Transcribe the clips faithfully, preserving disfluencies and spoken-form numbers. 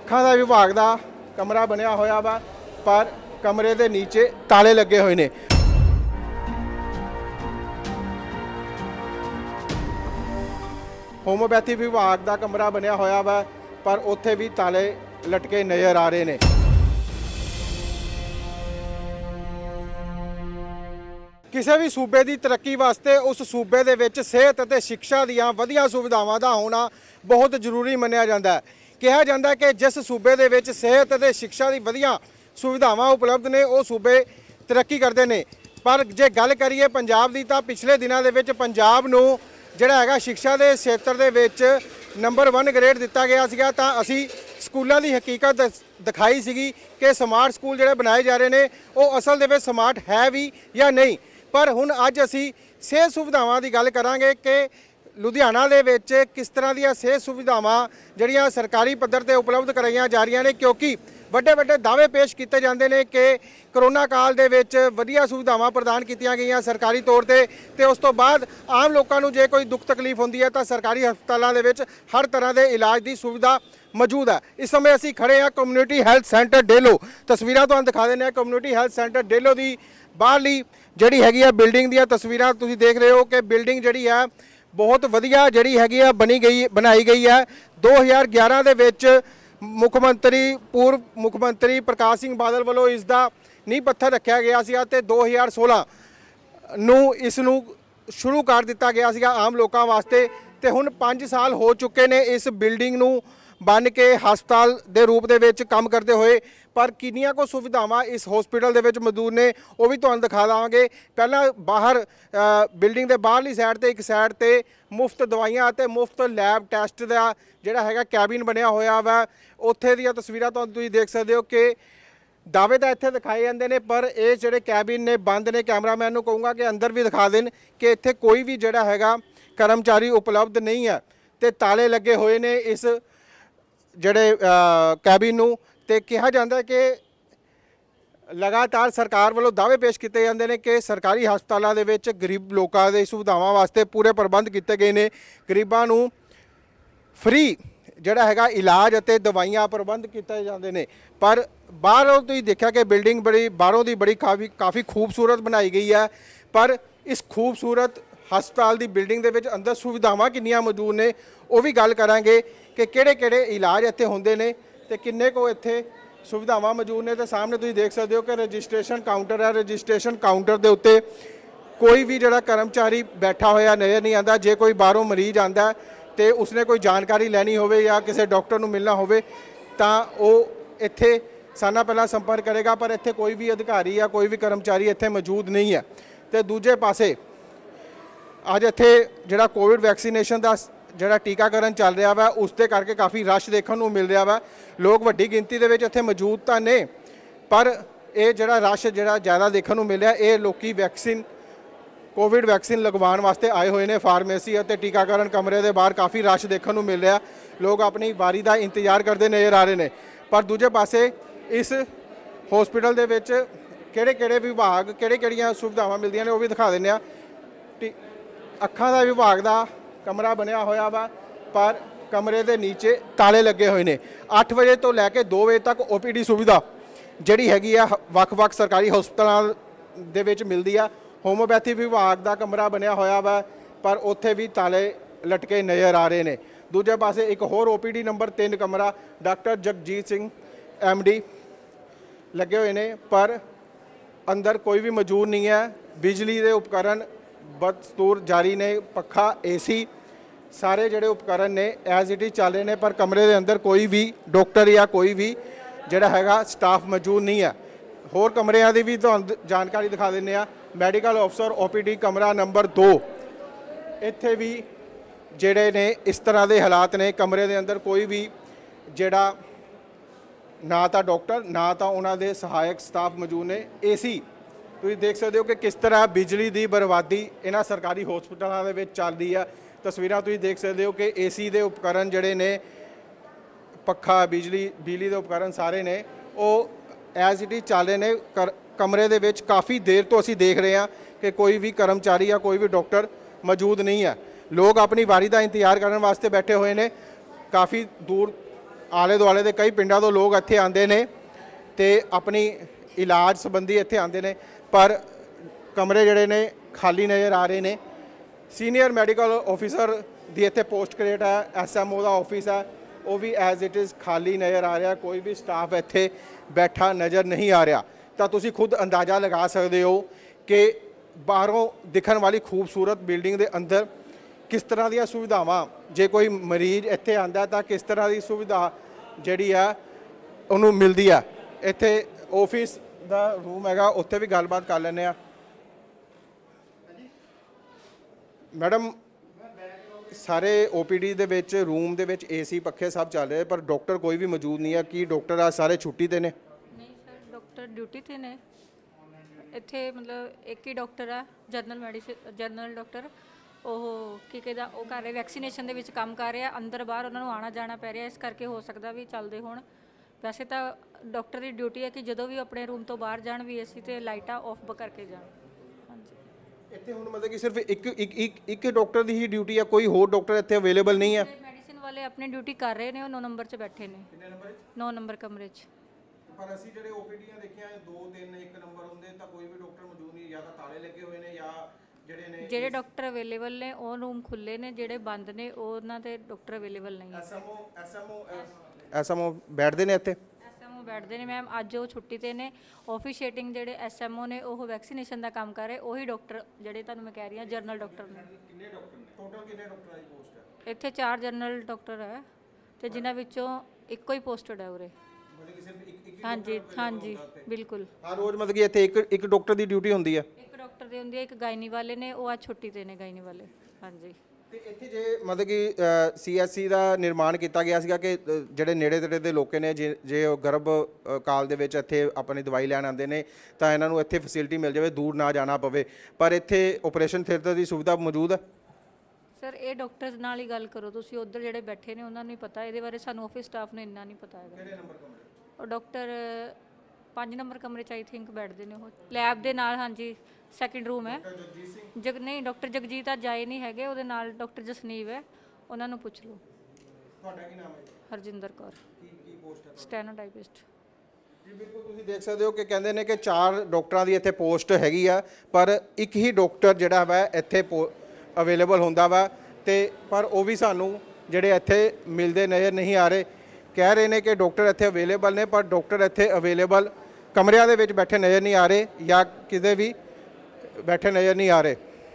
ਅੱਖਾਂ ਦਾ ਵਿਭਾਗ ਦਾ ਕਮਰਾ ਬਣਿਆ ਹੋਇਆ ਵਾ, ਪਰ ਕਮਰੇ ਦੇ ਨੀਚੇ ਤਾਲੇ ਲੱਗੇ ਹੋਏ ਨੇ। ਹੋਮੋਪੈਥੀ ਵਿਭਾਗ ਦਾ ਕਮਰਾ ਬਣਿਆ ਹੋਇਆ ਵਾ, ਪਰ ਉੱਥੇ ਵੀ ਤਾਲੇ ਲਟਕੇ ਨਜ਼ਰ ਆ ਰਹੇ ਨੇ। ਕਿਸੇ ਵੀ ਸੂਬੇ ਦੀ ਤਰੱਕੀ ਵਾਸਤੇ ਉਸ ਸੂਬੇ ਦੇ ਵਿੱਚ ਸਿਹਤ ਅਤੇ ਸਿੱਖਿਆ ਦੀਆਂ ਵਧੀਆ ਸੁਵਿਧਾਵਾਂ ਦਾ ਹੋਣਾ ਬਹੁਤ ਜ਼ਰੂਰੀ ਮੰਨਿਆ ਜਾਂਦਾ ਹੈ। ਕਿਹਾ ਜਾਂਦਾ ਕਿ ਜਿਸ ਸੂਬੇ ਦੇ ਵਿੱਚ ਸਿਹਤ ਅਤੇ ਸਿੱਖਿਆ ਦੀ ਵਧੀਆ ਸੁਵਿਧਾਵਾਂ ਉਪਲਬਧ ਨੇ ਉਹ ਸੂਬੇ ਤਰੱਕੀ ਕਰਦੇ ਨੇ। ਪਰ ਜੇ ਗੱਲ ਕਰੀਏ ਪੰਜਾਬ ਦੀ ਤਾਂ ਪਿਛਲੇ ਦਿਨਾਂ ਦੇ ਵਿੱਚ ਪੰਜਾਬ ਨੂੰ ਜਿਹੜਾ ਹੈਗਾ ਸਿੱਖਿਆ ਦੇ ਖੇਤਰ ਦੇ ਵਿੱਚ ਨੰਬਰ ਇੱਕ ਗ੍ਰੇਡ ਦਿੱਤਾ ਗਿਆ ਸੀਗਾ। ਤਾਂ ਅਸੀਂ ਸਕੂਲਾਂ ਦੀ ਹਕੀਕਤ ਦਿਖਾਈ ਸੀਗੀ ਕਿ ਸਮਾਰਟ ਸਕੂਲ ਜਿਹੜੇ ਬਣਾਏ ਜਾ ਰਹੇ ਨੇ ਉਹ ਅਸਲ ਦੇ ਵਿੱਚ ਸਮਾਰਟ ਹੈ ਵੀ ਜਾਂ ਨਹੀਂ। ਪਰ ਹੁਣ ਅੱਜ ਅਸੀਂ ਸਿਹਤ ਸੁਵਿਧਾਵਾਂ ਦੀ ਗੱਲ ਕਰਾਂਗੇ ਕਿ ਲੁਧਿਆਣਾ ਦੇ ਵਿੱਚ ਕਿਸ ਤਰ੍ਹਾਂ ਦੀਆਂ ਸਿਹਤ ਸੁਵਿਧਾਵਾਂ ਜਿਹੜੀਆਂ ਸਰਕਾਰੀ ਪੱਧਰ ਤੇ ਉਪਲਬਧ ਕਰਾਈਆਂ ਜਾ ਰਹੀਆਂ ਨੇ, ਕਿਉਂਕਿ ਵੱਡੇ ਵੱਡੇ ਦਾਅਵੇ ਪੇਸ਼ ਕੀਤੇ ਜਾਂਦੇ ਨੇ ਕਿ ਕਰੋਨਾ ਕਾਲ ਦੇ ਵਿੱਚ ਵਧੀਆ ਸੁਵਿਧਾਵਾਂ ਪ੍ਰਦਾਨ ਕੀਤੀਆਂ ਗਈਆਂ ਸਰਕਾਰੀ ਤੌਰ ਤੇ ਤੇ ਉਸ ਤੋਂ ਬਾਅਦ ਆਮ ਲੋਕਾਂ ਨੂੰ ਜੇ ਕੋਈ ਦੁੱਖ ਤਕਲੀਫ ਹੁੰਦੀ ਹੈ ਤਾਂ ਸਰਕਾਰੀ ਹਸਪਤਾਲਾਂ ਦੇ ਵਿੱਚ ਹਰ ਤਰ੍ਹਾਂ ਦੇ ਇਲਾਜ ਦੀ ਸੁਵਿਧਾ ਮੌਜੂਦ ਹੈ। ਇਸ ਸਮੇਂ ਅਸੀਂ ਖੜੇ ਹਾਂ ਕਮਿਊਨਿਟੀ ਹੈਲਥ ਸੈਂਟਰ ਡੇਲੋ। ਤਸਵੀਰਾਂ ਤੁਹਾਨੂੰ ਦਿਖਾ ਦਿੰਦੇ ਹਾਂ ਕਮਿਊਨਿਟੀ ਹੈਲਥ ਸੈਂਟਰ ਡੇਲੋ ਦੀ ਬਾਹਰਲੀ ਜਿਹੜੀ ਹੈਗੀ ਆ ਬਿਲਡਿੰਗ ਦੀਆਂ ਤਸਵੀਰਾਂ ਤੁਸੀਂ ਦੇਖ ਰਹੇ ਹੋ ਕਿ ਬਿਲਡਿੰਗ ਜਿਹੜੀ ਹੈ ਬਹੁਤ ਵਧੀਆ ਜਿਹੜੀ ਹੈਗੀ ਆ ਬਣੀ ਗਈ ਬਣਾਈ ਗਈ ਹੈ। ਦੋ ਹਜ਼ਾਰ ਗਿਆਰਾਂ ਦੇ ਵਿੱਚ ਮੁੱਖ ਮੰਤਰੀ ਪੂਰਵ ਮੁੱਖ ਮੰਤਰੀ ਪ੍ਰਕਾਸ਼ ਸਿੰਘ ਬਾਦਲ ਵੱਲੋਂ ਇਸ ਦਾ ਨੀਂਹ ਪੱਥਰ ਰੱਖਿਆ ਗਿਆ ਸੀ ਤੇ ਦੋ ਹਜ਼ਾਰ ਸੋਲਾਂ ਨੂੰ ਇਸ ਨੂੰ ਸ਼ੁਰੂ ਕਰ ਦਿੱਤਾ ਗਿਆ ਸੀਗਾ ਆਮ ਲੋਕਾਂ ਵਾਸਤੇ। ਤੇ ਹੁਣ ਪੰਜ ਸਾਲ ਹੋ ਚੁੱਕੇ ਨੇ ਇਸ ਬਿਲਡਿੰਗ ਨੂੰ ਬਣ ਕੇ ਹਸਪਤਾਲ ਦੇ ਰੂਪ ਦੇ ਵਿੱਚ ਕੰਮ ਕਰਦੇ ਹੋਏ। ਪਰ ਕਿੰਨੀਆਂ ਕੋ ਸੁਵਿਧਾਵਾਂ ਇਸ ਹਸਪੀਟਲ ਦੇ ਵਿੱਚ ਮੌਜੂਦ ਨੇ ਉਹ ਵੀ ਤੁਹਾਨੂੰ ਦਿਖਾ ਦੇਵਾਂਗੇ। ਪਹਿਲਾਂ ਬਾਹਰ ਬਿਲਡਿੰਗ ਦੇ ਬਾਹਰਲੀ ਸਾਈਡ ਤੇ ਇੱਕ ਸਾਈਡ ਤੇ ਮੁਫਤ ਦਵਾਈਆਂ ਅਤੇ ਮੁਫਤ ਲੈਬ ਟੈਸਟ ਦਾ ਜਿਹੜਾ ਹੈਗਾ ਕੈਬਿਨ ਬਣਿਆ ਹੋਇਆ ਵਾ। ਉੱਥੇ ਦੀਆਂ ਤਸਵੀਰਾਂ ਤੁਹਾਨੂੰ ਤੁਸੀਂ ਦੇਖ ਸਕਦੇ ਹੋ ਕਿ ਦਾਅਵੇ ਤਾਂ ਇੱਥੇ ਦਿਖਾਏ ਜਾਂਦੇ ਨੇ ਪਰ ਇਹ ਜਿਹੜੇ ਕੈਬਿਨ ਨੇ ਬੰਦ ਨੇ। ਕੈਮਰਾਮੈਨ ਨੂੰ ਕਹੂੰਗਾ ਕਿ ਅੰਦਰ ਵੀ ਦਿਖਾ ਦੇਣ ਕਿ ਇੱਥੇ ਕੋਈ ਵੀ ਜਿਹੜਾ ਹੈਗਾ ਕਰਮਚਾਰੀ ਉਪਲਬਧ ਨਹੀਂ ਹੈ ਤੇ ਤਾਲੇ ਲੱਗੇ ਹੋਏ ਨੇ ਇਸ ਜਿਹੜੇ ਕੈਬਿਨ ਨੂੰ। ਤੇ ਕਿਹਾ ਜਾਂਦਾ ਕਿ ਲਗਾਤਾਰ ਸਰਕਾਰ ਵੱਲੋਂ ਦਾਅਵੇ ਪੇਸ਼ ਕੀਤੇ ਜਾਂਦੇ ਨੇ ਕਿ ਸਰਕਾਰੀ ਹਸਪਤਾਲਾਂ ਦੇ ਵਿੱਚ ਗਰੀਬ ਲੋਕਾਂ ਦੇ ਸੁਵਿਧਾਵਾਂ ਵਾਸਤੇ ਪੂਰੇ ਪ੍ਰਬੰਧ ਕੀਤੇ ਗਏ ਨੇ। ਗਰੀਬਾਂ ਨੂੰ ਫ੍ਰੀ ਜਿਹੜਾ ਹੈਗਾ ਇਲਾਜ ਅਤੇ ਦਵਾਈਆਂ ਪ੍ਰਬੰਧ ਕੀਤੇ ਜਾਂਦੇ ਨੇ। ਪਰ ਬਾਹਰੋਂ ਤੁਸੀਂ ਦੇਖਿਆ ਕਿ ਬਿਲਡਿੰਗ ਬੜੀ ਬਾਹਰੋਂ ਦੀ ਬੜੀ ਕਾਫੀ ਕਾਫੀ ਖੂਬਸੂਰਤ ਬਣਾਈ ਗਈ ਹੈ। ਪਰ ਇਸ ਖੂਬਸੂਰਤ ਹਸਪਤਾਲ ਦੀ ਬਿਲਡਿੰਗ ਦੇ ਵਿੱਚ ਅੰਦਰ ਸੁਵਿਧਾਵਾਂ ਕਿੰਨੀਆਂ ਮੌਜੂਦ ਨੇ ਉਹ ਵੀ ਗੱਲ ਕਰਾਂਗੇ ਕਿ ਕਿਹੜੇ ਕਿਹੜੇ ਇਲਾਜ ਇੱਥੇ ਹੁੰਦੇ ਨੇ ਤੇ ਕਿੰਨੇ ਕੋ ਇੱਥੇ ਸੁਵਿਧਾਵਾਂ ਮੌਜੂਦ ਨੇ। ਤੇ ਸਾਹਮਣੇ ਤੁਸੀਂ ਦੇਖ ਸਕਦੇ ਹੋ ਕਿ ਰਜਿਸਟ੍ਰੇਸ਼ਨ ਕਾਊਂਟਰ ਹੈ। ਰਜਿਸਟ੍ਰੇਸ਼ਨ ਕਾਊਂਟਰ ਦੇ ਉੱਤੇ ਕੋਈ ਵੀ ਜਿਹੜਾ ਕਰਮਚਾਰੀ ਬੈਠਾ ਹੋਇਆ ਨਜ਼ਰ ਨਹੀਂ ਆਉਂਦਾ। ਜੇ ਕੋਈ ਬਾਹਰੋਂ ਮਰੀਜ਼ ਆਉਂਦਾ ਤੇ ਉਸਨੇ ਕੋਈ ਜਾਣਕਾਰੀ ਲੈਣੀ ਹੋਵੇ ਜਾਂ ਕਿਸੇ ਡਾਕਟਰ ਨੂੰ ਮਿਲਣਾ ਹੋਵੇ ਤਾਂ ਉਹ ਇੱਥੇ ਸਾਨਾ ਪਹਿਲਾਂ ਸੰਪਰਕ ਕਰੇਗਾ। ਪਰ ਇੱਥੇ ਕੋਈ ਵੀ ਅਧਿਕਾਰੀ ਜਾਂ ਕੋਈ ਵੀ ਕਰਮਚਾਰੀ ਇੱਥੇ ਮੌਜੂਦ ਨਹੀਂ ਹੈ। ਤੇ ਦੂਜੇ ਪਾਸੇ ਅੱਜ ਇੱਥੇ ਜਿਹੜਾ ਕੋਵਿਡ ਵੈਕਸੀਨੇਸ਼ਨ ਦਾ ਜਿਹੜਾ ਟੀਕਾਕਰਨ ਚੱਲ ਰਿਹਾ ਵਾ ਉਸ ਦੇ ਕਰਕੇ ਕਾਫੀ ਰਸ਼ ਦੇਖਣ ਨੂੰ ਮਿਲ ਰਿਹਾ ਵਾ। ਲੋਕ ਵੱਡੀ ਗਿਣਤੀ ਦੇ ਵਿੱਚ ਇੱਥੇ ਮੌਜੂਦ ਤਾਂ ਨੇ ਪਰ ਇਹ ਜਿਹੜਾ ਰਸ਼ ਜਿਹੜਾ ਜ਼ਿਆਦਾ ਦੇਖਣ ਨੂੰ ਮਿਲ ਰਿਹਾ ਇਹ ਲੋਕੀ ਵੈਕਸੀਨ ਕੋਵਿਡ ਵੈਕਸੀਨ ਲਗਵਾਉਣ ਵਾਸਤੇ ਆਏ ਹੋਏ ਨੇ। ਫਾਰਮੇਸੀ ਅਤੇ ਟੀਕਾਕਰਨ ਕਮਰੇ ਦੇ ਬਾਹਰ ਕਾਫੀ ਰਸ਼ ਦੇਖਣ ਨੂੰ ਮਿਲ ਰਿਹਾ। ਲੋਕ ਆਪਣੀ ਵਾਰੀ ਦਾ ਇੰਤਜ਼ਾਰ ਕਰਦੇ ਨਜ਼ਰ ਆ ਰਹੇ ਨੇ। ਪਰ ਦੂਜੇ ਪਾਸੇ ਇਸ ਹਸਪੀਟਲ ਦੇ ਵਿੱਚ ਕਿਹੜੇ ਕਿਹੜੇ ਵਿਭਾਗ ਕਿਹੜੇ ਕਿਹੜੀਆਂ ਸੁਵਿਧਾਵਾਂ ਮਿਲਦੀਆਂ ਨੇ ਉਹ ਵੀ ਦਿਖਾ ਦਿੰਦੇ ਆ। ਅੱਖਾਂ ਦਾ ਵਿਭਾਗ ਦਾ ਕਮਰਾ ਬਣਿਆ ਹੋਇਆ ਵਾ, ਪਰ ਕਮਰੇ ਦੇ ਨੀਚੇ ਤਾਲੇ ਲੱਗੇ ਹੋਏ ਨੇ। ਅੱਠ ਵਜੇ ਤੋਂ ਲੈ ਕੇ ਦੋ ਵਜੇ ਤੱਕ ਓ ਪੀ ਡੀ ਸੁਵਿਧਾ ਜਿਹੜੀ ਹੈਗੀ ਆ ਵੱਖ-ਵੱਖ ਸਰਕਾਰੀ ਹਸਪਤਾਲਾਂ ਦੇ ਵਿੱਚ ਮਿਲਦੀ ਆ। ਹੋਮੋਪੈਥੀ ਵਿਭਾਗ ਦਾ ਕਮਰਾ ਬਣਿਆ ਹੋਇਆ ਵਾ, ਪਰ ਉੱਥੇ ਵੀ ਤਾਲੇ ਲਟਕੇ ਨਜ਼ਰ ਆ ਰਹੇ ਨੇ। ਦੂਜੇ ਪਾਸੇ ਇੱਕ ਹੋਰ ਓ ਪੀ ਡੀ ਨੰਬਰ ਤਿੰਨ ਕਮਰਾ doctor Jagjit Singh M D ਲੱਗੇ ਹੋਏ ਨੇ, ਪਰ ਅੰਦਰ ਕੋਈ ਵੀ ਮੌਜੂਦ ਨਹੀਂ ਹੈ। ਬਿਜਲੀ ਦੇ ਉਪਕਰਨ ਬਦਸਤੂਰ ਜਾਰੀ ਨੇ। ਪੱਖਾ ਏ ਸੀ ਸਾਰੇ ਜਿਹੜੇ ਉਪਕਰਨ ਨੇ ਐਜ਼ ਇਟ ਇਜ਼ ਚੱਲ ਰਹੇ ਨੇ, ਪਰ ਕਮਰੇ ਦੇ ਅੰਦਰ ਕੋਈ ਵੀ ਡਾਕਟਰ ਜਾਂ ਕੋਈ ਵੀ ਜਿਹੜਾ ਹੈਗਾ ਸਟਾਫ ਮੌਜੂਦ ਨਹੀਂ ਹੈ। ਹੋਰ ਕਮਰਿਆਂ ਦੀ ਵੀ ਤੁਹਾਨੂੰ ਜਾਣਕਾਰੀ ਦਿਖਾ ਦਿੰਦੇ ਆ। ਮੈਡੀਕਲ ਅਫਸਰ ਓ ਪੀ ਡੀ ਕਮਰਾ ਨੰਬਰ ਦੋ ਇੱਥੇ ਵੀ ਜਿਹੜੇ ਨੇ ਇਸ ਤਰ੍ਹਾਂ ਦੇ ਹਾਲਾਤ ਨੇ। ਕਮਰੇ ਦੇ ਅੰਦਰ ਕੋਈ ਵੀ ਜਿਹੜਾ ਨਾ ਤਾਂ ਡਾਕਟਰ ਨਾ ਤਾਂ ਉਹਨਾਂ ਦੇ ਸਹਾਇਕ ਸਟਾਫ ਮੌਜੂਦ ਨੇ। ਏ ਸੀ ਤੁਸੀਂ ਦੇਖ ਸਕਦੇ ਹੋ ਕਿ ਕਿਸ ਤਰ੍ਹਾਂ ਬਿਜਲੀ ਦੀ ਬਰਬਾਦੀ ਇਹਨਾਂ ਸਰਕਾਰੀ ਹਸਪਤਾਲਾਂ ਦੇ ਵਿੱਚ ਚੱਲ ਰਹੀ ਆ। ਤਸਵੀਰਾਂ ਤੁਸੀਂ ਦੇਖ ਸਕਦੇ ਹੋ ਕਿ ਏ ਸੀ ਦੇ ਉਪਕਰਨ ਜਿਹੜੇ ਨੇ ਪੱਖਾ ਬਿਜਲੀ ਬਿਜਲੀ ਦੇ ਉਪਕਰਨ ਸਾਰੇ ਨੇ ਉਹ ਐਜ਼ ਇਟ ਇਜ਼ ਚੱਲ ਰਹੇ ਨੇ। ਕਮਰੇ ਦੇ ਵਿੱਚ ਕਾਫੀ ਦੇਰ ਤੋਂ ਅਸੀਂ ਦੇਖ ਰਹੇ ਹਾਂ ਕਿ ਕੋਈ ਵੀ ਕਰਮਚਾਰੀ ਜਾਂ ਕੋਈ ਵੀ ਡਾਕਟਰ ਮੌਜੂਦ ਨਹੀਂ ਹੈ। ਲੋਕ ਆਪਣੀ ਵਾਰੀ ਦਾ ਇੰਤਜ਼ਾਰ ਕਰਨ ਵਾਸਤੇ ਬੈਠੇ ਹੋਏ ਨੇ। ਕਾਫੀ ਦੂਰ ਆਲੇ ਦੁਆਲੇ ਦੇ ਕਈ ਪਿੰਡਾਂ ਤੋਂ ਲੋਕ ਇੱਥੇ ਆਉਂਦੇ ਨੇ ਤੇ ਆਪਣੀ ਇਲਾਜ ਸੰਬੰਧੀ ਇੱਥੇ ਆਉਂਦੇ ਨੇ, ਪਰ ਕਮਰੇ ਜਿਹੜੇ ਨੇ ਖਾਲੀ ਨਜ਼ਰ ਆ ਰਹੇ ਨੇ। ਸੀਨੀਅਰ ਮੈਡੀਕਲ ਆਫੀਸਰ ਦੀ ਇੱਥੇ ਪੋਸਟ ਗ੍ਰੇਡ ਹੈ, ਐਸ ਐਮ ਓ ਦਾ ਆਫਿਸ ਹੈ, ਉਹ ਵੀ ਐਜ਼ ਇਟ ਇਜ਼ ਖਾਲੀ ਨਜ਼ਰ ਆ ਰਿਹਾ, ਕੋਈ ਵੀ ਸਟਾਫ ਇੱਥੇ ਬੈਠਾ ਨਜ਼ਰ ਨਹੀਂ ਆ ਰਿਹਾ। ਤਾਂ ਤੁਸੀਂ ਖੁਦ ਅੰਦਾਜ਼ਾ ਲਗਾ ਸਕਦੇ ਹੋ ਕਿ ਬਾਹਰੋਂ ਦਿਖਣ ਵਾਲੀ ਖੂਬਸੂਰਤ ਬਿਲਡਿੰਗ ਦੇ ਅੰਦਰ ਕਿਸ ਤਰ੍ਹਾਂ ਦੀਆਂ ਸੁਵਿਧਾਵਾਂ, ਜੇ ਕੋਈ ਮਰੀਜ਼ ਇੱਥੇ ਆਂਦਾ ਤਾਂ ਕਿਸ ਤਰ੍ਹਾਂ ਦੀ ਸੁਵਿਧਾ ਜਿਹੜੀ ਆ ਉਹਨੂੰ ਮਿਲਦੀ ਆ। ਇੱਥੇ ਆਫਿਸ ਦਾ ਰੂਮ ਹੈਗਾ, ਉੱਥੇ ਵੀ ਗੱਲਬਾਤ ਕਰ ਲੈਂਦੇ ਆ। ਮੈਡਮ, ਸਾਰੇ ਓ ਪੀ ਡੀ ਦੇ ਵਿੱਚ ਰੂਮ ਦੇ ਵਿੱਚ ਏ ਸੀ ਪੱਖੇ ਸਭ ਚੱਲ ਰਹੇ, ਪਰ ਡਾਕਟਰ ਕੋਈ ਵੀ ਮੌਜੂਦ ਨਹੀਂ ਹੈ। ਕੀ ਡਾਕਟਰ ਆ ਸਾਰੇ ਛੁੱਟੀ ਤੇ ਨੇ? ਨਹੀਂ ਸਰ, ਡਾਕਟਰ ਡਿਊਟੀ ਤੇ ਨੇ ਇੱਥੇ। ਮਤਲਬ ਇੱਕ ਹੀ ਡਾਕਟਰ ਆ, ਜਨਰਲ ਮੈਡੀਸਿਨ ਜਨਰਲ ਡਾਕਟਰ। ਉਹ ਕੀ ਕਹਿੰਦਾ, ਉਹ ਕਰ ਰਹੇ ਵੈਕਸੀਨੇਸ਼ਨ ਦੇ ਵਿੱਚ ਕੰਮ ਕਰ ਰਿਹਾ। ਅੰਦਰ ਬਾਹਰ ਉਹਨਾਂ ਨੂੰ ਆਉਣਾ ਜਾਣਾ ਪੈ ਰਿਹਾ, ਇਸ ਕਰਕੇ ਹੋ ਸਕਦਾ ਵੀ ਚੱਲਦੇ ਹੋਣ। ਵੈਸੇ ਤਾਂ ਡਾਕਟਰ ਦੀ ਡਿਊਟੀ ਹੈ ਕਿ ਜਦੋਂ ਵੀ ਆਪਣੇ ਰੂਮ ਤੋਂ ਬਾਹਰ ਜਾਣ ਵੀ ਏਸੀ ਤੇ ਲਾਈਟਾਂ ਆਫ ਕਰਕੇ ਜਾਣ। ਹਾਂਜੀ, ਇੱਥੇ ਹੁਣ ਮਤਲਬ ਕਿ ਸਿਰਫ ਇੱਕ ਇੱਕ ਇੱਕ ਇੱਕ ਡਾਕਟਰ ਦੀ ਹੀ ਡਿਊਟੀ ਹੈ, ਕੋਈ ਹੋਰ ਡਾਕਟਰ ਇੱਥੇ ਅਵੇਲੇਬਲ ਨਹੀਂ ਹੈ? ਮੈਡੀਸਿਨ ਵਾਲੇ ਆਪਣੀ ਡਿਊਟੀ ਕਰ ਰਹੇ ਨੇ, ਉਹ ਨੌ ਨੰਬਰ 'ਚ ਬੈਠੇ ਨੇ। ਕਿੰਨੇ ਨੰਬਰ 'ਚ? ਨੌ ਨੰਬਰ ਕਮਰੇ 'ਚ। ਪਰ ਅਸੀਂ ਜਿਹੜੇ ਓ ਪੀ ਡੀਆਂ ਦੇਖੀਆਂ ਦੋ ਤਿੰਨ ਇੱਕ ਨੰਬਰ ਹੁੰਦੇ ਤਾਂ ਕੋਈ ਵੀ ਡਾਕਟਰ ਮੌਜੂਦ ਨਹੀਂ, ਜਾਂ ਤਾਂ ਤਾਲੇ ਲੱਗੇ ਹੋਏ ਨੇ ਜਾਂ ਜਿਹੜੇ ਨੇ ਜਿਹੜੇ ਡਾਕਟਰ ਅਵੇਲੇਬਲ ਨੇ ਉਹ ਰੂਮ ਖੁੱਲੇ ਨੇ, ਜਿਹੜੇ ਬੰਦ ਨੇ ਉਹਨਾਂ ਦੇ ਡਾਕਟਰ ਅਵੇਲੇਬਲ ਨਹੀਂ ਹੈ। S M O S M O S M O ਬੈਠਦੇ ਨੇ ਇੱਥੇ? ਐਸ ਐਮ ਓ ਬੈਠਦੇ ਨੇ ਮੈਮ, ਅੱਜ ਉਹ ਛੁੱਟੀ ਤੇ ਨੇ। ਆਫੀਸ਼ੀਏਟਿੰਗ ਜਿਹੜੇ ਐਸ ਐਮ ਓ ਨੇ ਉਹ ਵੈਕਸੀਨੇਸ਼ਨ ਦਾ ਕੰਮ ਕਰ ਰਹੇ, ਉਹੀ ਡਾਕਟਰ ਜਿਹੜੇ ਤੁਹਾਨੂੰ ਮੈਂ ਕਹਿ ਰਹੀ ਹਾਂ ਜਨਰਲ ਡਾਕਟਰ ਨੇ। ਕਿੰਨੇ ਡਾਕਟਰ ਨੇ ਟੋਟਲ? ਕਿੰਨੇ ਡਾਕਟਰਾਂ ਦੀ ਪੋਸਟ ਹੈ ਇੱਥੇ? ਚਾਰ ਜਨਰਲ ਡਾਕਟਰ ਹੈ ਤੇ ਜਿਨ੍ਹਾਂ ਵਿੱਚੋਂ ਇੱਕੋ ਹੀ ਪੋਸਟਡ ਹੈ ਉਰੇ। ਹਾਂਜੀ ਹਾਂਜੀ ਬਿਲਕੁਲ। ਹਰ ਰੋਜ਼ ਮਤਲਬ ਕਿ ਇੱਥੇ ਇੱਕ ਇੱਕ ਡਾਕਟਰ ਦੀ ਡਿਊਟੀ ਹੁੰਦੀ ਹੈ? ਇੱਕ ਡਾਕਟਰ ਦੀ ਹੁੰਦੀ ਹੈ, ਇੱਕ ਗਾਇਨੀ ਵਾਲੇ ਨੇ, ਉਹ ਅੱਜ ਛੁੱਟੀ ਤੇ ਨੇ ਗਾਇਨੀ ਵਾਲੇ। ਹਾਂਜੀ। ਤੇ ਇੱਥੇ ਜੇ ਮਤਲਬ ਕਿ ਸੀ ਐਸ ਸੀ ਦਾ ਨਿਰਮਾਣ ਕੀਤਾ ਗਿਆ ਸੀਗਾ ਕਿ ਜਿਹੜੇ ਨੇੜੇ ਤੇੜੇ ਦੇ ਲੋਕ ਨੇ, ਜੇ ਜੇ ਉਹ ਗਰਭ ਕਾਲ ਦੇ ਵਿੱਚ ਇੱਥੇ ਆਪਣੀ ਦਵਾਈ ਲੈਣ ਆਉਂਦੇ ਨੇ ਤਾਂ ਇਹਨਾਂ ਨੂੰ ਇੱਥੇ ਫੈਸਿਲਿਟੀ ਮਿਲ ਜਾਵੇ, ਦੂਰ ਨਾ ਜਾਣਾ ਪਵੇ। ਪਰ ਇੱਥੇ ਆਪਰੇਸ਼ਨ ਥੀਏਟਰ ਦੀ ਸੁਵਿਧਾ ਮੌਜੂਦ ਹੈ? ਸਰ ਇਹ ਡਾਕਟਰਸ ਨਾਲ ਹੀ ਗੱਲ ਕਰੋ ਤੁਸੀਂ, ਉੱਧਰ ਜਿਹੜੇ ਬੈਠੇ ਨੇ ਉਹਨਾਂ ਨੂੰ ਹੀ ਪਤਾ ਇਹਦੇ ਬਾਰੇ, ਸਾਨੂੰ ਆਫਿਸ ਸਟਾਫ ਨੂੰ ਇੰਨਾ ਨਹੀਂ ਪਤਾ ਹੈਗਾ। ਕਿਹੜੇ ਨੰਬਰ ਕਮਰੇ? ਉਹ ਡਾਕਟਰ ਪੰਜ ਨੰਬਰ ਕਮਰੇ 'ਚ ਆਈ ਥਿੰਕ ਬੈਠਦੇ ਨੇ ਉਹ, ਲੈਬ ਦੇ ਨਾਲ। ਹਾਂਜੀ, ਸੈਕਿੰਡ ਰੂਮ ਹੈ। ਜਗ ਨਹੀਂ, ਡਾਕਟਰ ਜਗਜੀਤ ਅੱਜ ਆਏ ਨਹੀਂ ਹੈਗੇ, ਉਹਦੇ ਨਾਲ ਡਾਕਟਰ ਜਸਨੀਵ ਹੈ, ਉਹਨਾਂ ਨੂੰ ਪੁੱਛ ਲਓ। ਤੁਹਾਡਾ ਕੀ ਨਾਮ ਹੈ? ਹਰਜਿੰਦਰ ਕੌਰ। ਕੀ ਕੀ ਪੋਸਟ ਹੈ? ਸਟੈਨੋਟਾਈਪਿਸਟ। ਜੀ ਬਿਲਕੁਲ, ਤੁਸੀਂ ਦੇਖ ਸਕਦੇ ਹੋ ਕਿ ਕਹਿੰਦੇ ਨੇ ਕਿ ਚਾਰ ਡਾਕਟਰਾਂ ਦੀ ਇੱਥੇ ਪੋਸਟ ਹੈਗੀ ਆ, ਪਰ ਇੱਕ ਹੀ ਡਾਕਟਰ ਜਿਹੜਾ ਵਾ ਇੱਥੇ ਅਵੇਲੇਬਲ ਹੁੰਦਾ ਵਾ, ਤੇ ਪਰ ਉਹ ਵੀ ਸਾਨੂੰ ਜਿਹੜੇ ਇੱਥੇ ਮਿਲਦੇ ਨਜ਼ਰ ਨਹੀਂ ਆ ਰਹੇ। ਕਹਿ ਰਹੇ ਨੇ ਕਿ ਡਾਕਟਰ ਇੱਥੇ ਅਵੇਲੇਬਲ ਨੇ, ਪਰ ਡਾਕਟਰ ਇੱਥੇ ਅਵੇਲੇਬਲ ਕਮਰਿਆਂ ਦੇ ਵਿੱਚ ਬੈਠੇ ਨਜ਼ਰ ਨਹੀਂ ਆ ਰਹੇ ਜਾਂ ਕਿਤੇ ਵੀ ਬੈਠੇ ਨਜ਼ਰ ਨਹੀਂ ਆ ਰਹੇ।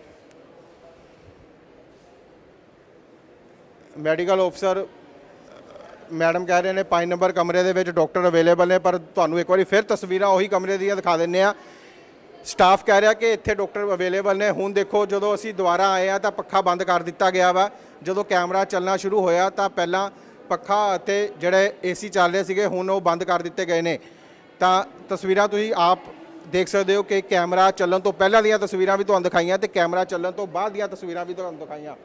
ਮੈਡੀਕਲ ਆਫਿਸਰ ਮੈਡਮ ਕਹਿ ਰਹੇ ਨੇ ਪੰਜ ਨੰਬਰ ਕਮਰੇ ਦੇ ਵਿੱਚ ਡਾਕਟਰ ਅਵੇਲੇਬਲ ਨੇ, ਪਰ ਤੁਹਾਨੂੰ ਇੱਕ ਵਾਰੀ ਫਿਰ ਤਸਵੀਰਾਂ ਉਹੀ ਕਮਰੇ ਦੀਆਂ ਦਿਖਾ ਦਿੰਦੇ ਆ। ਸਟਾਫ ਕਹਿ ਰਿਹਾ ਕਿ ਇੱਥੇ ਡਾਕਟਰ ਅਵੇਲੇਬਲ ਨੇ। ਹੁਣ ਦੇਖੋ, ਜਦੋਂ ਅਸੀਂ ਦੁਬਾਰਾ ਆਏ ਆ ਤਾਂ ਪੱਖਾ ਬੰਦ ਕਰ ਦਿੱਤਾ ਗਿਆ ਵਾ। ਜਦੋਂ ਕੈਮਰਾ ਚੱਲਣਾ ਸ਼ੁਰੂ ਹੋਇਆ ਤਾਂ ਪਹਿਲਾਂ ਪੱਖਾ ਅਤੇ ਜਿਹੜੇ ਏ ਸੀ ਚੱਲ ਰਹੇ ਸੀਗੇ ਹੁਣ ਉਹ ਬੰਦ ਕਰ ਦਿੱਤੇ ਗਏ ਨੇ। ਤਾਂ ਤਸਵੀਰਾਂ ਤੁਸੀਂ ਆਪ ਦੇਖ ਸਕਦੇ ਹੋ ਕਿ ਕੈਮਰਾ ਚੱਲਣ ਤੋਂ ਪਹਿਲਾਂ ਦੀਆਂ ਤਸਵੀਰਾਂ ਵੀ ਤੁਹਾਨੂੰ ਦਿਖਾਈਆਂ ਤੇ ਕੈਮਰਾ ਚੱਲਣ ਤੋਂ ਬਾਅਦ ਦੀਆਂ ਤਸਵੀਰਾਂ ਵੀ ਤੁਹਾਨੂੰ ਦਿਖਾਈਆਂ।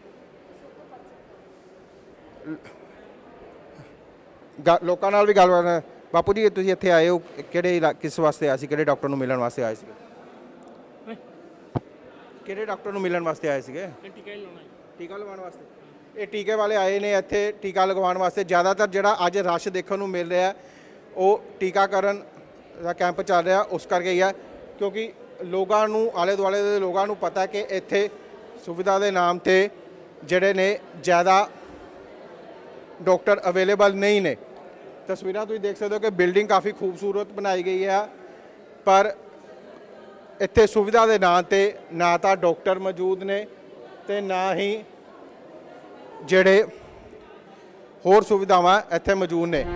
ਲੋਕਾਂ ਨਾਲ ਵੀ ਗੱਲਬਾਤ। ਬਾਪੂ ਜੀ, ਤੁਸੀਂ ਇੱਥੇ ਆਏ ਹੋ ਕਿਹੜੇ ਕਿਸ ਵਾਸਤੇ ਆਏ ਸੀ? ਕਿਹੜੇ ਡਾਕਟਰ ਨੂੰ ਮਿਲਣ ਵਾਸਤੇ ਆਏ ਸੀਗੇ? ਕਿਹੜੇ ਡਾਕਟਰ ਨੂੰ ਮਿਲਣ ਵਾਸਤੇ ਆਏ ਸੀਗੇ? ਟੀਕਾ ਲਗਵਾਉਣਾ। ਟੀਕਾ ਲਗਵਾਉਣ ਵਾਸਤੇ ਇਹ ਟੀਕੇ ਵਾਲੇ ਆਏ ਨੇ ਇੱਥੇ ਟੀਕਾ ਲਗਵਾਉਣ ਵਾਸਤੇ। ਜ਼ਿਆਦਾਤਰ ਜਿਹੜਾ ਅੱਜ ਰਸ਼ ਦੇਖਣ ਨੂੰ ਮਿਲ ਰਿਹਾ ਉਹ ਟੀਕਾਕਰਨ ਦਾ ਕੈਂਪ ਚੱਲ ਰਿਹਾ ਉਸ ਕਰਕੇ ਹੀ ਹੈ, ਕਿਉਂਕਿ ਲੋਕਾਂ ਨੂੰ ਆਲੇ ਦੁਆਲੇ ਦੇ ਲੋਕਾਂ ਨੂੰ ਪਤਾ ਕਿ ਇੱਥੇ ਸੁਵਿਧਾ ਦੇ ਨਾਮ 'ਤੇ ਜਿਹੜੇ ਨੇ ਜ਼ਿਆਦਾ ਡਾਕਟਰ ਅਵੇਲੇਬਲ ਨਹੀਂ ਨੇ। ਤਸਵੀਰਾਂ ਤੁਸੀਂ ਦੇਖ ਸਕਦੇ ਹੋ ਕਿ ਬਿਲਡਿੰਗ ਕਾਫੀ ਖੂਬਸੂਰਤ ਬਣਾਈ ਗਈ ਹੈ, ਪਰ ਇੱਥੇ ਸੁਵਿਧਾ ਦੇ ਨਾਂ 'ਤੇ ਨਾ ਤਾਂ ਡਾਕਟਰ ਮੌਜੂਦ ਨੇ ਤੇ ਨਾ ਹੀ ਜਿਹੜੇ ਹੋਰ ਸੁਵਿਧਾਵਾਂ ਇੱਥੇ ਮੌਜੂਦ ਨੇ।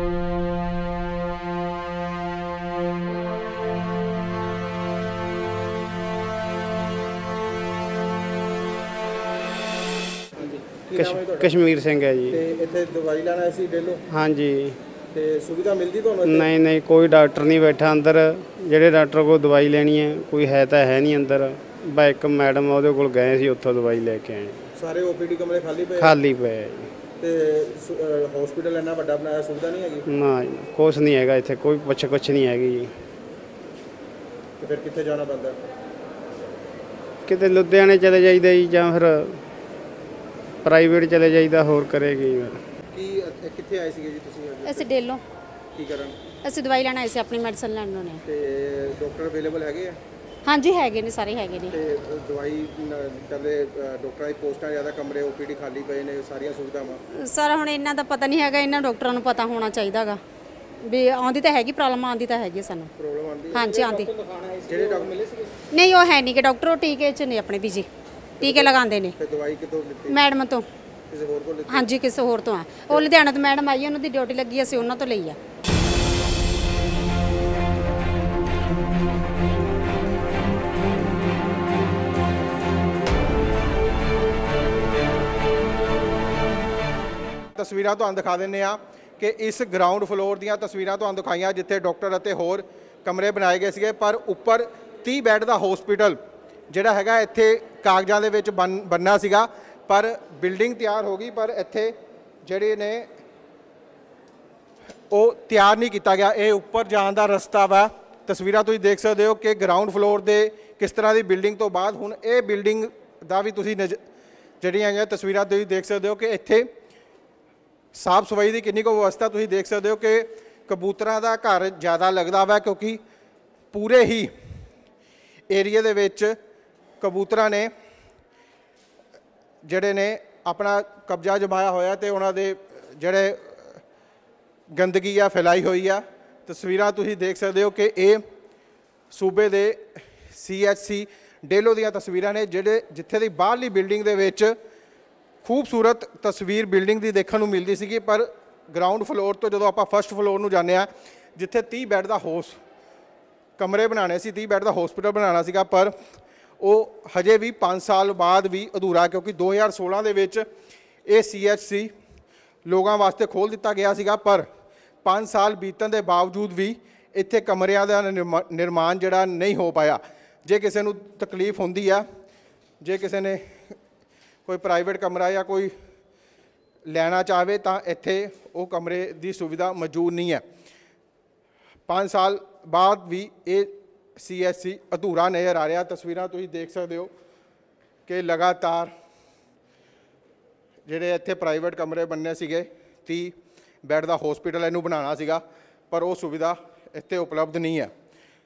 कश्मीर सिंह है जी। ਇੱਥੇ ਦਵਾਈ ਲੈਣ ਆਏ ਸੀ ਡੇਲੋ? हाँ जी। ਤੇ ਸੁਵਿਧਾ ਮਿਲਦੀ ਤੁਹਾਨੂੰ? नहीं नहीं, कोई डॉक्टर नहीं बैठा अंदर। ਜਿਹੜੇ ਡਾਕਟਰ ਕੋਲ ਦਵਾਈ ਲੈਣੀ ਹੈ ਕੋਈ ਹੈ ਤਾਂ ਹੈ ਨਹੀਂ ਅੰਦਰ। ਬਾ ਇੱਕ ਮੈਡਮ ਉਹਦੇ ਕੋਲ ਗਏ ਸੀ, ਉੱਥੋਂ ਦਵਾਈ ਲੈ ਕੇ ਆਏ। ਸਾਰੇ ਓ ਪੀ ਡੀ ਕਮਰੇ ਖਾਲੀ ਪਏ? ਖਾਲੀ ਪਏ ਜੀ। ਤੇ ਹਸਪੀਟਲ ਇੰਨਾ ਵੱਡਾ ਬਣਾਇਆ, ਸੁਵਿਧਾ ਨਹੀਂ ਹੈਗੀ? ਨਾ ਜੀ, ਕੁਛ ਨਹੀਂ ਹੈਗਾ ਇੱਥੇ, ਕੋਈ ਪੁੱਛ ਕੁਛ ਨਹੀਂ ਹੈਗੀ ਜੀ। ਤੇ ਫਿਰ ਕਿੱਥੇ ਜਾਣਾ ਪੈਂਦਾ? ਕਿਤੇ ਲੁਧਿਆਣੇ ਚਲੇ ਜਾਈਦਾ ਜੀ, ਜਾਂ ਫਿਰ ਪ੍ਰਾਈਵੇਟ ਚਲੇ ਜਾਈਦਾ। ਹੋਰ ਕਰੇਗੀ ਕੀ ਅ- ਕਿੱਥੇ ਆਏ ਸੀਗੇ ਜੀ ਤੁਸੀਂ ਅੱਜ? ਅਸੀਂ ਡੇਲੋਂ ਕੀ ਕਰਨ? ਅਸੀਂ ਦਵਾਈ ਲੈਣ ਆਏ ਸੀ, ਆਪਣੀ ਮੈਡੀਸਨ ਲੈਣ ਨੂੰ ਨੇ। ਤੇ ਡਾਕਟਰ ਅਵੇਲੇਬਲ ਹੈਗੇ ਆ? ਹਾਂਜੀ ਹੈਗੇ ਨੇ, ਸਾਰੇ ਹੈਗੇ ਨੇ। ਤੇ ਦਵਾਈ ਨ- ਕਹਿੰਦੇ ਅ, ਡਾਕਟਰਾਂ ਦੀ ਪੋਸਟਾਂ ਜ਼ਿਆਦਾ, ਕਮਰੇ ਓਪੀਡੀ ਖਾਲੀ ਪਏ ਨੇ, ਸਾਰੀਆਂ ਸੁਵਿਧਾਵਾਂ। ਸਰ ਹੁਣ ਇਹਨਾਂ ਦਾ ਪਤਾ ਨਹੀਂ ਹੈਗਾ, ਇਹਨਾਂ ਡਾਕਟਰਾਂ ਨੂੰ ਪਤਾ ਹੋਣਾ ਚਾਹੀਦਾਗਾ ਵੀ ਆਉਂਦੀ ਤਾਂ ਹੈਗੀ ਪ੍ਰੋਬਲਮ, ਆਉਂਦੀ ਤਾਂ ਹੈਗੀ ਸਾਨੂੰ। ਪ੍ਰੋਬਲਮ ਆਉਂਦੀ ਹੈ? ਹਾਂਜੀ ਆਉਂਦੀ। ਜਿਹੜੇ ਡਾਕਟਰ ਮਿਲੇ ਸੀਗੇ? ਨਹੀਂ ਉਹ ਹੈ ਨਹੀਂ ਕਿ ਡਾਕਟਰ, ਉਹ ਟੀਕੇ 'ਚ ਨੇ ਆਪਣੇ ਬੀਜੀ, ਟੀਕੇ ਲਗਾਉਂਦੇ ਨੇ। ਤੇ ਦਵਾਈ ਕਿਤੋਂ ਲਿੱਤੀ? ਮੈਡਮ ਤੋਂ। ਕਿਸੇ ਹੋਰ ਕੋਲ ਲਿੱਤੀ? ਹਾਂਜੀ ਕਿਸੇ ਹੋਰ ਤੋਂ ਆ, ਉਹ ਲੁਧਿਆਣਾ ਤੋਂ ਮੈਡਮ ਆਈ, ਉਹਨਾਂ ਦੀ ਡਿਊਟੀ ਲੱਗੀ, ਅਸੀਂ ਉਹਨਾਂ ਤੋਂ ਲਈ ਆ। ਤਸਵੀਰਾਂ ਤੁਹਾਨੂੰ ਦਿਖਾ ਦਿੰਨੇ ਆ ਕਿ ਇਸ ਗਰਾਊਂਡ ਫਲੋਰ ਦੀਆਂ ਤਸਵੀਰਾਂ ਤੁਹਾਨੂੰ ਦਿਖਾਈਆਂ ਜਿੱਥੇ ਡਾਕਟਰ ਅਤੇ ਹੋਰ ਕਮਰੇ ਬਣਾਏ ਗਏ ਸੀਗੇ, ਪਰ ਉੱਪਰ ਤੀਹ ਬੈੱਡ ਦਾ ਹਸਪੀਟਲ ਜਿਹੜਾ ਹੈਗਾ ਇੱਥੇ ਕਾਗਜ਼ਾਂ ਦੇ ਵਿੱਚ ਬਣ ਬਣਨਾ ਸੀਗਾ, ਪਰ ਬਿਲਡਿੰਗ ਤਿਆਰ ਹੋ ਗਈ, ਪਰ ਇੱਥੇ ਜਿਹੜੇ ਨੇ ਉਹ ਤਿਆਰ ਨਹੀਂ ਕੀਤਾ ਗਿਆ। ਇਹ ਉੱਪਰ ਜਾਣ ਦਾ ਰਸਤਾ ਵਾ। ਤਸਵੀਰਾਂ ਤੁਸੀਂ ਦੇਖ ਸਕਦੇ ਹੋ ਕਿ ਗਰਾਊਂਡ ਫਲੋਰ ਦੇ ਕਿਸ ਤਰ੍ਹਾਂ ਦੀ ਬਿਲਡਿੰਗ ਤੋਂ ਬਾਅਦ ਹੁਣ ਇਹ ਬਿਲਡਿੰਗ ਦਾ ਵੀ ਤੁਸੀਂ ਨਜ਼ ਜਿਹੜੀਆਂ ਹੈਗੀਆਂ ਤਸਵੀਰਾਂ ਤੁਸੀਂ ਦੇਖ ਸਕਦੇ ਹੋ ਕਿ ਇੱਥੇ ਸਾਫ ਸਫਾਈ ਦੀ ਕਿੰਨੀ ਕੁ ਵਿਵਸਥਾ ਤੁਸੀਂ ਦੇਖ ਸਕਦੇ ਹੋ ਕਿ ਕਬੂਤਰਾਂ ਦਾ ਘਰ ਜ਼ਿਆਦਾ ਲੱਗਦਾ ਵਾ, ਕਿਉਂਕਿ ਪੂਰੇ ਹੀ ਏਰੀਆ ਦੇ ਵਿੱਚ ਕਬੂਤਰਾਂ ਨੇ ਜਿਹੜੇ ਨੇ ਆਪਣਾ ਕਬਜ਼ਾ ਜਮਾਇਆ ਹੋਇਆ ਤੇ ਉਹਨਾਂ ਦੇ ਜਿਹੜੇ ਗੰਦਗੀ ਆ ਫੈਲਾਈ ਹੋਈ ਆ। ਤਸਵੀਰਾਂ ਤੁਸੀਂ ਦੇਖ ਸਕਦੇ ਹੋ ਕਿ ਇਹ ਸੂਬੇ ਦੇ ਸੀ ਐਚ ਸੀ ਡੇਲੋ ਦੀਆਂ ਤਸਵੀਰਾਂ ਨੇ, ਜਿਹੜੇ ਜਿੱਥੇ ਦੀ ਬਾਹਰਲੀ ਬਿਲਡਿੰਗ ਦੇ ਵਿੱਚ ਖੂਬਸੂਰਤ ਤਸਵੀਰ ਬਿਲਡਿੰਗ ਦੀ ਦੇਖਣ ਨੂੰ ਮਿਲਦੀ ਸੀਗੀ, ਪਰ ਗਰਾਊਂਡ ਫਲੋਰ ਤੋਂ ਜਦੋਂ ਆਪਾਂ ਫਸਟ ਫਲੋਰ ਨੂੰ ਜਾਂਦੇ ਆ ਜਿੱਥੇ ਤੀਹ ਬੈੱਡ ਦਾ ਹੋਸ ਕਮਰੇ ਬਣਾਉਣੇ ਸੀ, ਤੀਹ ਬੈੱਡ ਦਾ ਹਸਪੀਟਲ ਬਣਾਉਣਾ ਸੀਗਾ, ਪਰ ਉਹ ਹਜੇ ਵੀ ਪੰਜ ਸਾਲ ਬਾਅਦ ਵੀ ਅਧੂਰਾ, ਕਿਉਂਕਿ ਦੋ ਹਜ਼ਾਰ ਸੋਲਾਂ ਦੇ ਵਿੱਚ ਇਹ ਸੀ ਐਚ ਸੀ ਲੋਕਾਂ ਵਾਸਤੇ ਖੋਲ੍ਹ ਦਿੱਤਾ ਗਿਆ ਸੀਗਾ, ਪਰ ਪੰਜ ਸਾਲ ਬੀਤਣ ਦੇ ਬਾਵਜੂਦ ਵੀ ਇੱਥੇ ਕਮਰਿਆਂ ਦਾ ਨਿਰਮਾ- ਨਿਰਮਾਣ ਜਿਹੜਾ ਨਹੀਂ ਹੋ ਪਾਇਆ। ਜੇ ਕਿਸੇ ਨੂੰ ਤਕਲੀਫ ਹੁੰਦੀ ਆ, ਜੇ ਕਿਸੇ ਨੇ ਕੋਈ ਪ੍ਰਾਈਵੇਟ ਕਮਰਾ ਜਾਂ ਕੋਈ ਲੈਣਾ ਚਾਹਵੇ ਤਾਂ ਇੱਥੇ ਉਹ ਕਮਰੇ ਦੀ ਸੁਵਿਧਾ ਮੌਜੂਦ ਨਹੀਂ ਹੈ। ਪੰਜ ਸਾਲ ਬਾਅਦ ਵੀ ਇਹ ਸੀ ਐਚ ਸੀ ਅਧੂਰਾ ਨਜ਼ਰ ਆ ਰਿਹਾ। ਤਸਵੀਰਾਂ ਤੁਸੀਂ ਦੇਖ ਸਕਦੇ ਹੋ ਕਿ ਲਗਾਤਾਰ ਜਿਹੜੇ ਇੱਥੇ ਪ੍ਰਾਈਵੇਟ ਕਮਰੇ ਬਣਨੇ ਸੀਗੇ, ਤੀਹ ਬੈੱਡ ਦਾ ਹਸਪੀਟਲ ਇਹਨੂੰ ਬਣਾਉਣਾ ਸੀਗਾ, ਪਰ ਉਹ ਸੁਵਿਧਾ ਇੱਥੇ ਉਪਲਬਧ ਨਹੀਂ ਹੈ।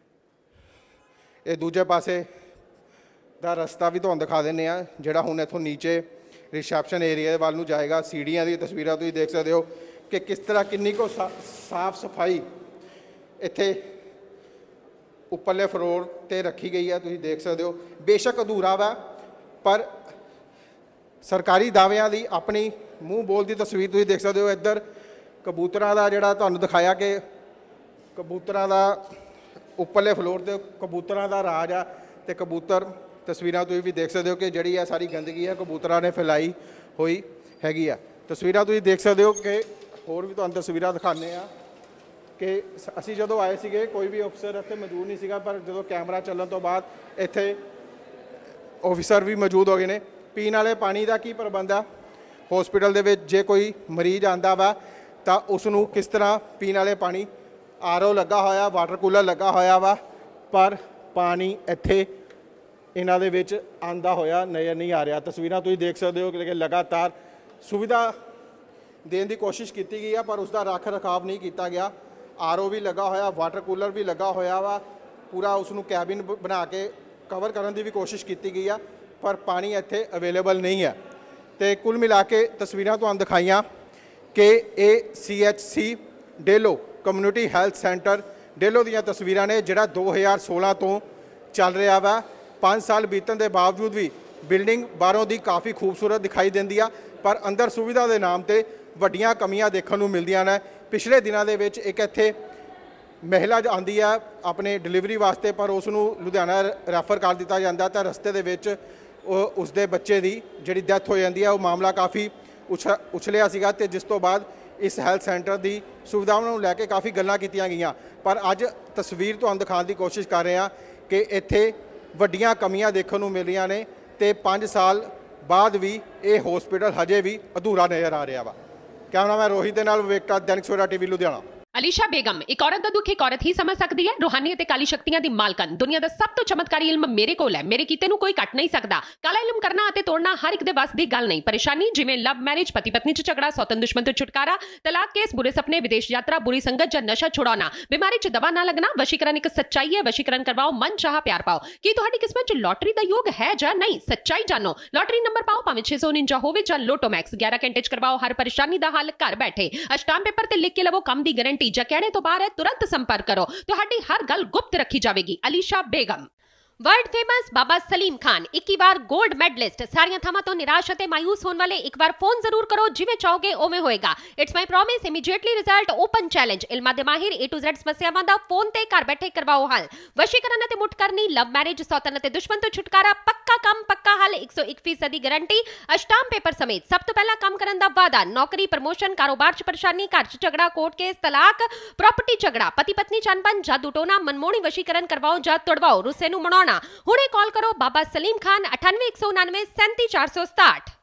ਇਹ ਦੂਜੇ ਪਾਸੇ ਦਾ ਰਸਤਾ ਵੀ ਤੁਹਾਨੂੰ ਦਿਖਾ ਦਿੰਦੇ ਆ, ਜਿਹੜਾ ਹੁਣ ਇੱਥੋਂ ਨੀਚੇ ਰਿਸੈਪਸ਼ਨ ਏਰੀਆ ਦੇ ਵੱਲ ਨੂੰ ਜਾਏਗਾ। ਸੀੜੀਆਂ ਦੀ ਤਸਵੀਰਾਂ ਤੁਸੀਂ ਦੇਖ ਸਕਦੇ ਹੋ ਕਿ ਕਿਸ ਤਰ੍ਹਾਂ ਕਿੰਨੀ ਕੁ ਸਾਫ ਸਫਾਈ ਇੱਥੇ ਉੱਪਰਲੇ ਫਲੋਰ ਤੇ ਰੱਖੀ ਗਈ ਹੈ। ਤੁਸੀਂ ਦੇਖ ਸਕਦੇ ਹੋ ਬੇਸ਼ੱਕ ਅਧੂਰਾ ਵਾ, ਪਰ ਸਰਕਾਰੀ ਦਾਅਵਿਆਂ ਦੀ ਆਪਣੀ ਮੂੰਹ ਬੋਲ ਦੀ ਤਸਵੀਰ ਤੁਸੀਂ ਦੇਖ ਸਕਦੇ ਹੋ। ਇੱਧਰ ਕਬੂਤਰਾਂ ਦਾ ਜਿਹੜਾ ਤੁਹਾਨੂੰ ਦਿਖਾਇਆ ਕਿ ਕਬੂਤਰਾਂ ਦਾ ਉੱਪਰਲੇ ਫਲੋਰ ਤੇ ਕਬੂਤਰਾਂ ਦਾ ਰਾਜ ਆ, ਤੇ ਕਬੂਤਰ ਤਸਵੀਰਾਂ ਤੁਸੀਂ ਵੀ ਦੇਖ ਸਕਦੇ ਹੋ ਕਿ ਜਿਹੜੀ ਆ ਸਾਰੀ ਗੰਦਗੀ ਹੈ ਕਬੂਤਰਾਂ ਨੇ ਫੈਲਾਈ ਹੋਈ ਹੈਗੀ ਆ। ਤਸਵੀਰਾਂ ਤੁਸੀਂ ਦੇਖ ਸਕਦੇ ਹੋ ਕਿ ਹੋਰ ਵੀ ਤੁਹਾਨੂੰ ਤਸਵੀਰਾਂ ਦਿਖਾਉਂਦੇ ਆ ਕਿ ਅਸੀਂ ਜਦੋਂ ਆਏ ਸੀਗੇ ਕੋਈ ਵੀ ਅਫਸਰ ਇੱਥੇ ਮੌਜੂਦ ਨਹੀਂ ਸੀਗਾ, ਪਰ ਜਦੋਂ ਕੈਮਰਾ ਚੱਲਣ ਤੋਂ ਬਾਅਦ ਇੱਥੇ ਆਫਿਸਰ ਵੀ ਮੌਜੂਦ ਹੋ ਗਏ ਨੇ। ਪੀਣ ਵਾਲੇ ਪਾਣੀ ਦਾ ਕੀ ਪ੍ਰਬੰਧ ਆ ਹਸਪੀਟਲ ਦੇ ਵਿੱਚ? ਜੇ ਕੋਈ ਮਰੀਜ਼ ਆਂਦਾ ਵਾ ਤਾਂ ਉਸ ਨੂੰ ਕਿਸ ਤਰ੍ਹਾਂ ਪੀਣ ਵਾਲੇ ਪਾਣੀ, ਆਰ ਓ ਲੱਗਾ ਹੋਇਆ, ਵਾਟਰ ਕੂਲਰ ਲੱਗਾ ਹੋਇਆ ਵਾ, ਪਰ ਪਾਣੀ ਇੱਥੇ ਇਹਨਾਂ ਦੇ ਵਿੱਚ ਆਂਦਾ ਹੋਇਆ ਨਜ਼ਰ ਨਹੀਂ ਆ ਰਿਹਾ। ਤਸਵੀਰਾਂ ਤੁਸੀਂ ਦੇਖ ਸਕਦੇ ਹੋ ਕਿ ਲਗਾਤਾਰ ਸੁਵਿਧਾ ਦੇਣ ਦੀ ਕੋਸ਼ਿਸ਼ ਕੀਤੀ ਗਈ ਆ, ਪਰ ਉਸ ਦਾ ਰੱਖ ਰਖਾਵ ਨਹੀਂ ਕੀਤਾ ਗਿਆ। ਆਰ ਓ ਵੀ ਲੱਗਾ ਹੋਇਆ, ਵਾਟਰ ਕੂਲਰ ਵੀ ਲੱਗਾ ਹੋਇਆ ਵਾ, ਪੂਰਾ ਉਸ ਨੂੰ ਕੈਬਿਨ ਬਣਾ ਕੇ ਕਵਰ ਕਰਨ ਦੀ ਵੀ ਕੋਸ਼ਿਸ਼ ਕੀਤੀ ਗਈ ਆ, ਪਰ ਪਾਣੀ ਇੱਥੇ ਅਵੇਲੇਬਲ ਨਹੀਂ ਹੈ। ਤੇ ਕੁੱਲ ਮਿਲਾ ਕੇ ਤਸਵੀਰਾਂ ਤੁਹਾਨੂੰ ਦਿਖਾਈਆਂ ਕਿ ਇਹ C H C Delo community health centre Delo ਦੀਆਂ ਤਸਵੀਰਾਂ ਨੇ, ਜਿਹੜਾ ਦੋ ਹਜ਼ਾਰ ਸੋਲਾਂ ਤੋਂ ਚੱਲ ਰਿਹਾ ਵਾ। ਪੰਜ ਸਾਲ ਬੀਤਣ ਦੇ ਬਾਵਜੂਦ ਵੀ ਬਿਲਡਿੰਗ ਬਾਹਰੋਂ ਦੀ ਕਾਫੀ ਖੂਬਸੂਰਤ ਦਿਖਾਈ ਦਿੰਦੀ ਆ, ਪਰ ਅੰਦਰ ਸੁਵਿਧਾ ਦੇ ਨਾਮ ਤੇ ਵੱਡੀਆਂ ਕਮੀਆਂ ਦੇਖਣ ਨੂੰ ਮਿਲਦੀਆਂ ਨੇ। ਪਿਛਲੇ ਦਿਨਾਂ ਦੇ ਵਿੱਚ ਇੱਕ ਇੱਥੇ ਮਹਿਲਾ ਆਉਂਦੀ ਆ ਆਪਣੇ ਡਿਲੀਵਰੀ ਵਾਸਤੇ, ਪਰ ਉਸ ਨੂੰ ਲੁਧਿਆਣਾ ਰੈਫਰ ਕਰ ਦਿੱਤਾ ਜਾਂਦਾ, ਤਾਂ ਰਸਤੇ ਦੇ ਵਿੱਚ ਉਹ ਉਸ ਦੇ ਬੱਚੇ ਦੀ ਜਿਹੜੀ ਡੈਥ ਹੋ ਜਾਂਦੀ ਆ। ਉਹ ਮਾਮਲਾ ਕਾਫੀ ਉਛ ਉਛਲਿਆ ਸੀਗਾ, ਤੇ ਜਿਸ ਤੋਂ ਬਾਅਦ ਇਸ ਹੈਲਥ ਸੈਂਟਰ ਦੀ ਸੁਵਿਧਾਵਾਂ ਨੂੰ ਲੈ ਕੇ ਕਾਫੀ ਗੱਲਾਂ ਕੀਤੀਆਂ ਗਈਆਂ। ਪਰ ਅੱਜ ਤਸਵੀਰ ਤੁਹਾਨੂੰ ਦਿਖਾਉਣ ਦੀ ਕੋਸ਼ਿਸ਼ ਕਰ ਰਹੇ ਹਾਂ ਕਿ ਇੱਥੇ ਵੱਡੀਆਂ ਕਮੀਆਂ ਦੇਖਣ ਨੂੰ ਮਿਲ ਰਹੀਆਂ ਨੇ, ਤੇ ਪੰਜ ਸਾਲ ਬਾਅਦ ਵੀ ਇਹ ਹਸਪੀਟਲ ਹਜੇ ਵੀ ਅਧੂਰਾ ਨਜ਼ਰ ਆ ਰਿਹਾ ਵਾ। ਕੈਮਰਾਮੈਨ ਰੋਹਿਤ ਦੇ ਨਾਲ ਵਿਵੇਕ ਟਾਟ, ਦੈਨਿਕ ਸਵੇਰਾ ਟੀਵੀ ਲੁਧਿਆਣਾ। ਅਲੀਸ਼ਾ ਬੇਗਮ ਇੱਕ ਔਰਤ ਦਾ ਦੁੱਖ ਇੱਕ ਔਰਤ ਹੀ ਸਮਝ ਸਕਦੀ ਹੈ। ਰੂਹਾਨੀ ਅਤੇ ਕਾਲੀ ਸ਼ਕਤੀਆਂ ਦੀ ਮਾਲਕਨ, ਦੁਨੀਆ ਦਾ ਸਭ ਤੋਂ ਚਮਤਕਾਰੀ ਇਲਮ ਮੇਰੇ ਕੋਲ ਹੈ। ਮੇਰੇ ਕੀਤੇ ਨੂੰ ਕੋਈ ਕੱਟ ਨਹੀਂ ਸਕਦਾ। ਕਾਲਾ ਇਲਮ ਕਰਨਾ ਅਤੇ ਤੋੜਨਾ ਹਰ ਇੱਕ ਦੇ ਵੱਸ ਦੀ ਗੱਲ ਨਹੀਂ। ਪਰੇਸ਼ਾਨੀ ਜਿਵੇਂ ਲਵ ਮੈਰਿਜ, ਪਤੀ ਪਤਨੀ ਚ ਝਗੜਾ, ਸੌਤਨ ਦੁਸ਼ਮਣ ਤੋਂ ਛੁਟਕਾਰਾ, ਤਲਾਕ ਕੇਸ, ਬੁਰੇ ਸੁਪਨੇ, ਵਿਦੇਸ਼ ਯਾਤਰਾ, ਬੁਰੀ ਸੰਗਤ ਜਾਂ ਨਸ਼ਾ ਛੁਡਾਉਣਾ, ਬਿਮਾਰੀ ਚ ਦਵਾ ਨਾ ਲੱਗਣਾ। ਵਸ਼ੀਕਰਨ ਇੱਕ ਸੱਚਾਈ ਹੈ। ਵਸ਼ੀਕਰਨ ਕਰਵਾਓ, ਮਨ ਚਾਹਾ ਪਿਆਰ ਪਾਓ। ਕੀ ਤੁਹਾਡੀ ਕਿਸਮਤ ਚ ਲੋਟਰੀ ਦਾ ਯੋਗ ਹੈ ਜਾਂ ਨਹੀਂ? ਸੱਚਾਈ ਜਾਣੋ। ਲੋਟਰੀ ਨੰਬਰ ਪਾਓ, ਭਾਵੇਂ ਛੇ ਸੌ ਉਨੰਜਾ ਹੋਵੇ ਜਾਂ ਲੋਟੋ ਮੈਕਸ। ਗਿਆਰਾਂ ਘੰਟੇ ਚ ਕਰਵਾਓ ਹਰ ਪਰੇਸ਼ਾਨੀ ਦਾ ਹੱਲ ਘਰ ਬੈਠੇ। ਅਸ਼ਟਾਮ ਪੇਪਰ ਤੇ ਲਿਖ ਕੇ ਲਵੋ ਕੰਮ ਦੀ ਗਾਰੰਟੀ। ਜਾਂ ਕਹਿਣੇ ਤੋਂ ਬਾਹਰ ਹੈ, तुरंत संपर्क करो। ਤੁਹਾਡੀ ਹਰ ਗੱਲ ਗੁਪਤ ਰੱਖੀ ਜਾਵੇਗੀ। ਅਲੀਸ਼ਾ ਬੇਗਮ। वर्ल्ड फेमस बाबा सलीम खान इक्की बार गोल्ड मेडलिस्ट। सारियां थावां तो निराश अते मायूस होने वाले एक बार फोन जरूर करो, जिवें चाहोगे उवें होएगा। It's my promise, immediately result, open challenge. इल्मां दे माहिर ए टू ज़ेड समस्यावां दा फोन ते घर बैठे करवाओ हल। वशीकरण अते मुठ करनी, लव मैरिज, सौतन अते दुश्मन तो छुटकारा, पक्का काम पक्का हल, एक सौ एक फीसद दी गारंटी, अष्टाम पेपर समेत। सब तो पहला काम करन दा वादा, नौकरी, प्रमोशन, कारोबार च परेशानी, घर च झगड़ा, कोर्ट केस, तलाक, प्रॉपर्टी झगड़ा, पति पत्नी च अनबन, जादू टोना, मनमोहनी वशीकरण करवाओ जां तुड़वाओ, रुस्से नूं मनाउणा। हुणे कॉल करो बाबा सलीम खान, अठानवे एक सौ उनानवे सैंती चार सौ सताहठ।